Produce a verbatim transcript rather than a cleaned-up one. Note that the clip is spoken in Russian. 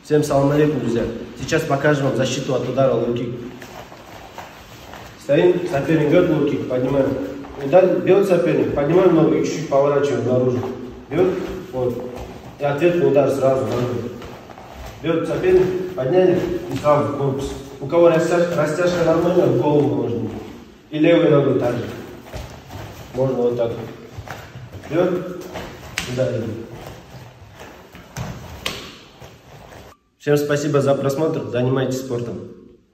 Всем салам алейкум, друзья. Сейчас покажем вам защиту от удара лоу-кик. Стоим, соперник бьет лоу-кик, поднимаем. Удар, бьет соперник, поднимаем ногу и чуть-чуть поворачиваем наружу. Бьет, вот. И ответный удар сразу наружу. Бьет соперник, подняли и сразу корпус. У кого растяжка, растяжка нормальная, в голову можно. И левой ногой также. Можно вот так. Бьет, ударили. Всем спасибо за просмотр, занимайтесь спортом.